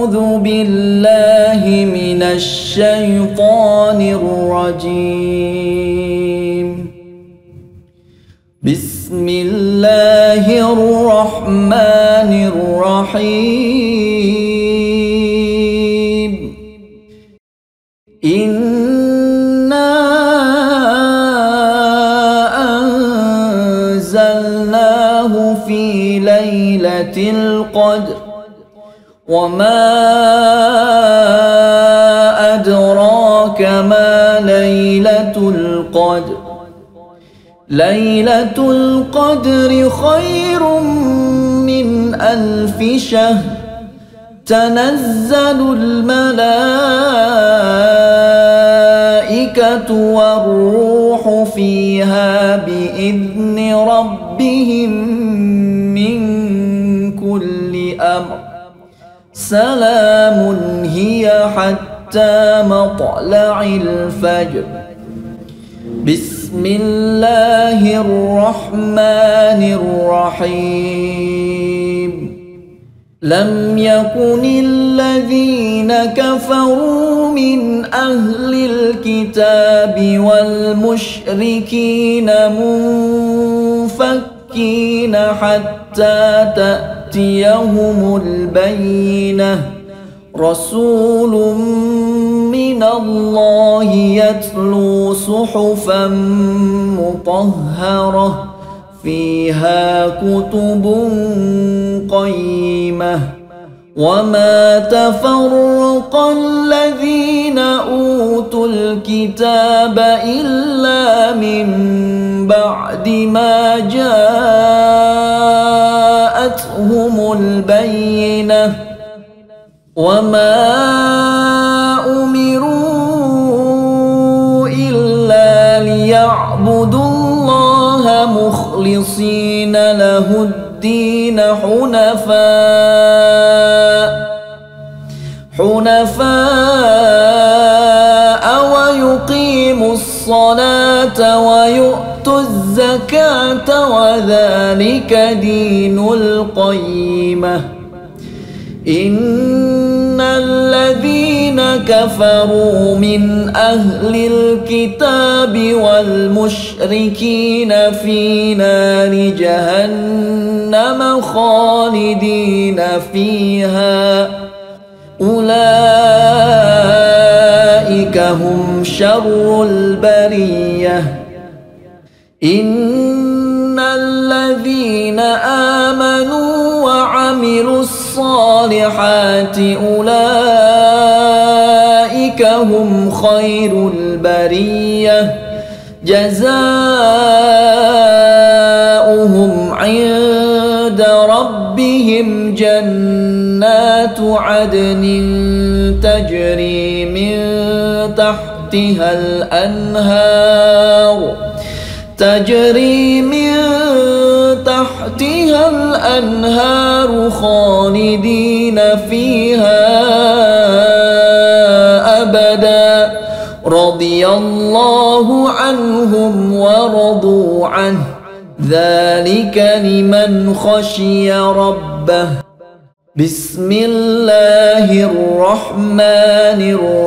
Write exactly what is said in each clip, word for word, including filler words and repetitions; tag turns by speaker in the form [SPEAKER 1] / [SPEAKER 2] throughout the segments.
[SPEAKER 1] أعوذ بالله من الشيطان الرجيم. بسم الله الرحمن الرحيم. إنا أنزلناه في ليلة القدر وما أدراك ما ليلة القدر. ليلة القدر خير من ألف شهر. تنزل الملائكة والروح فيها بإذن ربهم من كل أمر. سلام هي حتى مطلع الفجر. بسم الله الرحمن الرحيم. لم يكن الذين كفروا من أهل الكتاب والمشركين منفكين حتى تأتيهم البينة. رسول من الله يتلو صحفا مطهرة فيها كتب قيمة. وما تفرق الذين أوتوا الكتاب إلا من بعد ما جاءتهم البينة. وما أمروا إلا ليعبدوا الله مخلصين له الدين حنفاء حنفاء ويقيموا الصلاة ويؤتوا الزكاة وذلك دين القيمة. إن الذين كفروا من أهل الكتاب والمشركين في نار جهنم خالدين فيها أولئك هم شر البرية. إن الذين آمنوا وعملوا الصالحات أولئك هم خير البرية. جزاؤهم عند ربهم جنات عدن تجري من تحتها الأنهار تجري من تحتها الأنهار خالدين فيها أبدا. رضي الله عنهم ورضوا عنه ذلك لمن خشي ربه. بسم الله الرحمن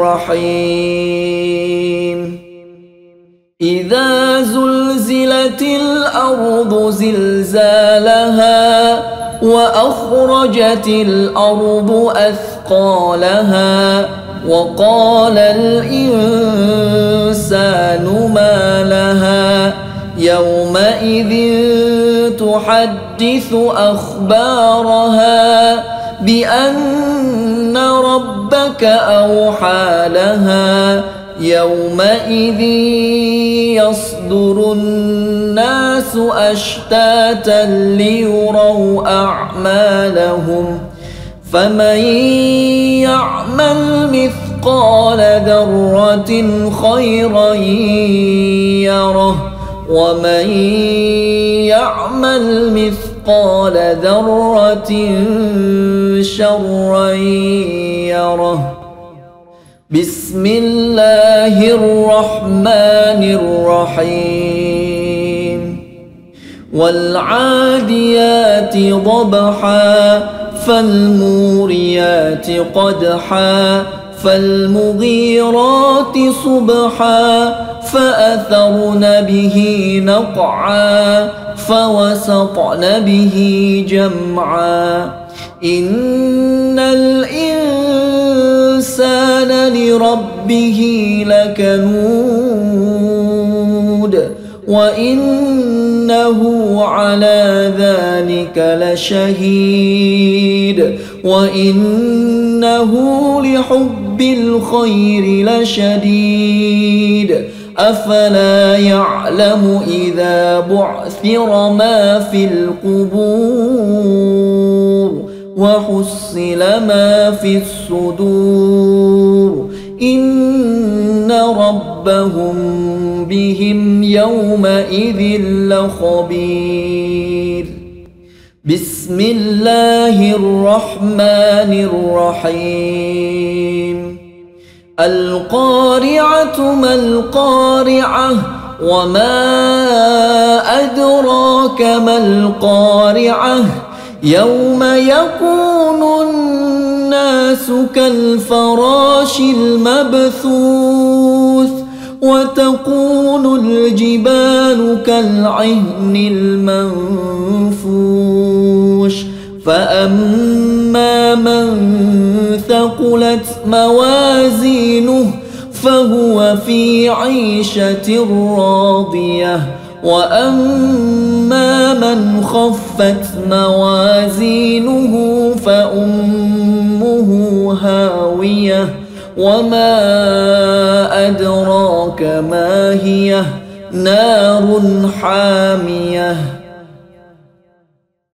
[SPEAKER 1] الرحيم. إذا زلزلت الأرض زلزالها وأخرجت الأرض أثقالها وقال الإنسان ما لها يومئذ تحدث أخبارها بأن ربك أوحى لها يومئذ يصدر الناس أشتاتا ليروا أعمالهم. فمن يعمل مثقال ذرة خيرا يره ومن يعمل مثقال ذرة شرا يره. بسم الله الرحمن الرحيم. والعاديات ضبحا فالموريات قدحا فالمغيرات صبحا فأثرن به نقعا فوسطن به جمعا إن الإنسان لربه لكنود وإنه على ذلك لشهيد وإنه لحب الخير لشديد أفلا يعلم إذا بعثر ما في القبور وحصل ما في الصدور إن ربهم بهم يومئذ لخبير بسم الله الرحمن الرحيم القارعة ما القارعة وما أدراك ما القارعة يوم يكون الناس كالفراش المبثوث وتكون الجبال كالعهن المنفوش فأما من ثقلت موازينه فهو في عيشة راضية وأما من خفت موازينه فأمه هاوية وما أدراك ما هي نار حامية